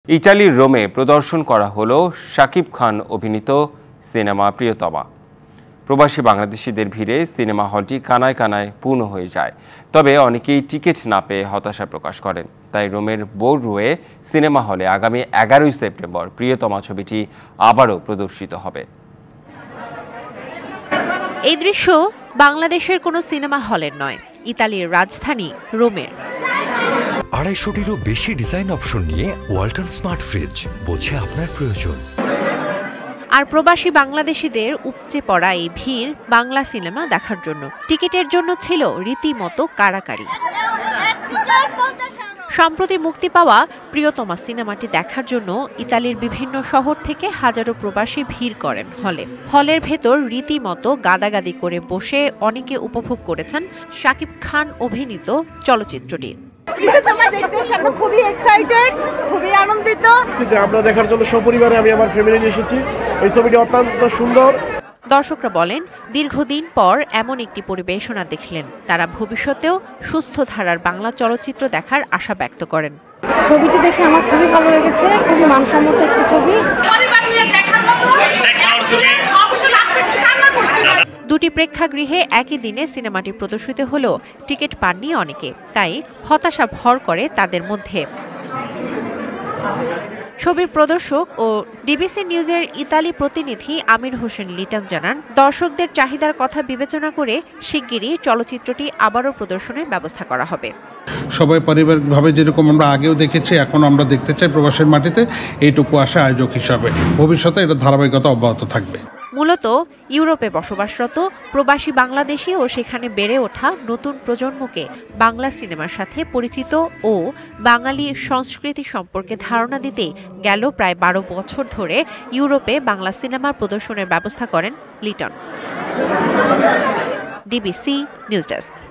ইতালির রোমে প্রদর্শন করা হলো শাকিব খান অভিনীত সিনেমা প্রিয়তমা। প্রবাসী বাংলাদেশিদের ভিড়ে সিনেমা হলটি কানায় কানায় পূর্ণ হয়ে যায়। তবে অনেকেই টিকিট না পেয়ে হতাশা প্রকাশ করেন। তাই রোমের বোর্ডরোয়ে সিনেমা হলে আগামী 11 সেপ্টেম্বর প্রিয়তমা ছবিটি আবারও প্রদর্শিত হবে। এই দৃশ্য বাংলাদেশের কোনো সিনেমা হলের নয়, ইতালির রাজধানী রোমের। 250-টিরও বেশি ডিজাইন অপশন নিয়ে ওয়ালটন স্মার্ট ফ্রিজ, বোঝে আপনার প্রয়োজন। আর প্রবাসী বাংলাদেশিদের উপচে পড়া এই ভিড় বাংলা সিনেমা দেখার জন্য। টিকিটের জন্য ছিল রীতিমতো কাড়াকাড়ি। সম্প্রতি মুক্তি পাওয়া প্রিয়তমা সিনেমাটি দেখার জন্য ইতালির বিভিন্ন শহর থেকে হাজারো প্রবাসী ভিড় করেন হলের ভেতর রীতিমতো গাদাগাদি করে বসে অনেকে উপভোগ করেছেন শাকিব খান অভিনীত চলচ্চিত্রটি। খুবই এক্সাইটেড, খুবই আনন্দিত। আমরা দেখার জন্য সপরিবারে আমি আমার ফ্যামিলি নিয়ে এসেছি। এই ছবিটি অত্যন্ত সুন্দর। দর্শকরা বলেন, দীর্ঘদিন পর এমন একটি পরিবেশনা দেখলেন। তারা ভবিষ্যতেও সুস্থ ধারার বাংলা চলচ্চিত্র দেখার আশা ব্যক্ত করেন। ছবিটি দেখে আমার খুবই ভালো লেগেছে, খুবই মানসম্মত একটি ছবি। দুটি প্রেক্ষাগৃহে একই দিনে সিনেমাটি প্রদর্শিত হলেও টিকিট পাননি অনেকে, তাই হতাশা ভর করে তাদের মধ্যে। ছবির প্রদর্শক ও ডিবিসি নিউজের ইতালি প্রতিনিধি আমির হোসেন লিটন জানান, দর্শকদের চাহিদার কথা বিবেচনা করে শিগগিরই চলচ্চিত্রটি আবারও প্রদর্শনের ব্যবস্থা করা হবে। সবাই পারিবারিকভাবে যেরকম আমরা আগেও দেখেছি, এখন আমরা দেখতে চাই প্রবাসের মাটিতে, এইটুকু আসে আয়োজক হিসাবে। ভবিষ্যতে এটা ধারাবাহিকতা অব্যাহত থাকবে। মূলত ইউরোপে বসবাসরত প্রবাসী বাংলাদেশি ও সেখানে বেড়ে ওঠা নতুন প্রজন্মকে বাংলা সিনেমার সাথে পরিচিত ও বাঙালি সংস্কৃতি সম্পর্কে ধারণা দিতে গেল প্রায় 12 বছর ধরে ইউরোপে বাংলা সিনেমার প্রদর্শনের ব্যবস্থা করেন লিটন। DBC news desk.